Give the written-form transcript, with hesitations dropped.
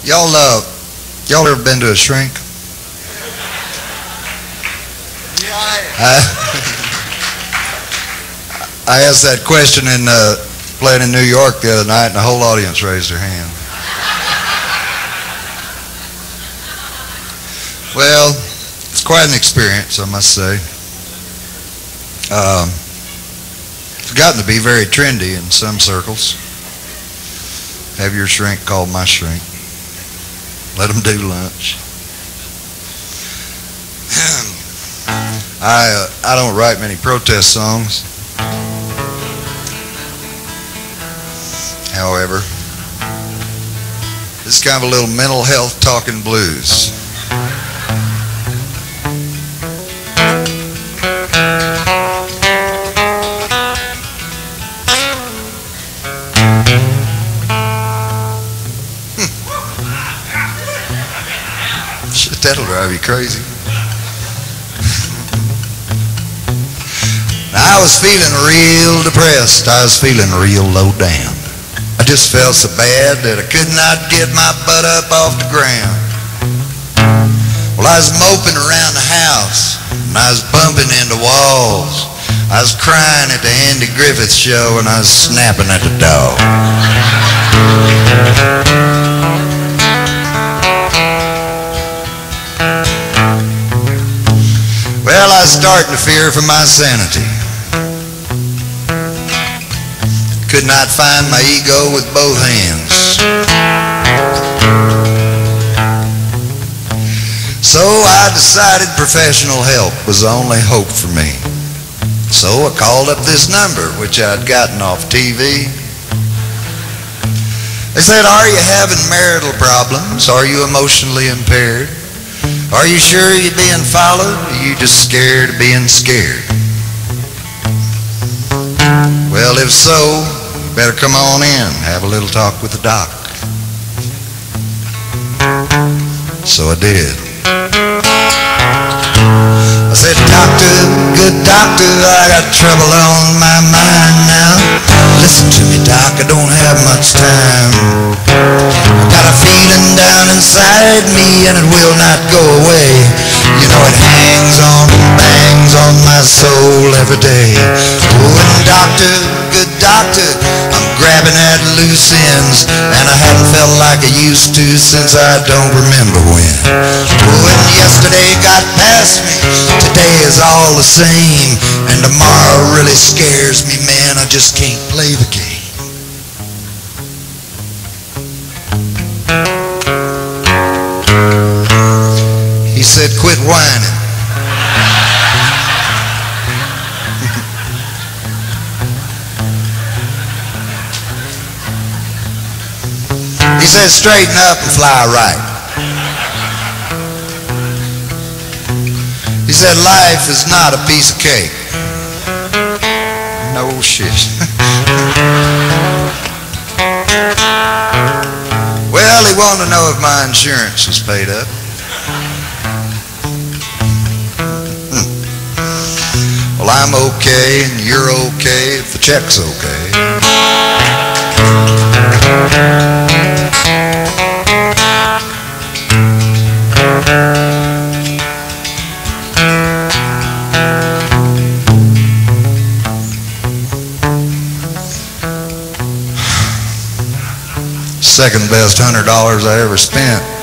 Y'all ever been to a shrink? I asked that question in playing in New York the other night, and the whole audience raised their hand. Well, it's quite an experience, I must say. It's gotten to be very trendy in some circles. Have your shrink called my shrink. Let them do lunch. I don't write many protest songs. However, this is kind of a little mental health talking blues. Shit, that'll drive you crazy. I was feeling real depressed. I was feeling real low down. I just felt so bad that I could not get my butt up off the ground. Well, I was moping around the house, and I was bumping into walls. I was crying at the Andy Griffith show, and I was snapping at the dog. Well, I was starting to fear for my sanity. Could not find my ego with both hands. So I decided professional help was the only hope for me. So I called up this number, which I'd gotten off TV. They said, "Are you having marital problems? Are you emotionally impaired? Are you sure you're being followed? Or are you just scared of being scared?" Well, if so, better come on in, have a little talk with the doc. So I did. I said, "Doctor, good doctor, I got trouble on my mind now. Listen to me, doc, I don't have much time. I got a feeling down inside me and it will not go away. You know it hangs on and bangs on my soul every day. Oh, and doctor, good doctor, I'm grabbing at loose ends, and I haven't felt like I used to since I don't remember when. Oh, and yesterday got past me, today is all the same, and tomorrow really scares me, man, I just can't play the game." He said, "Quit whining." He said, "Straighten up and fly right." He said, "Life is not a piece of cake." No shit. Well, he wanted to know if my insurance was paid up. Well, I'm okay and you're okay if the check's okay. Second best $100 I ever spent.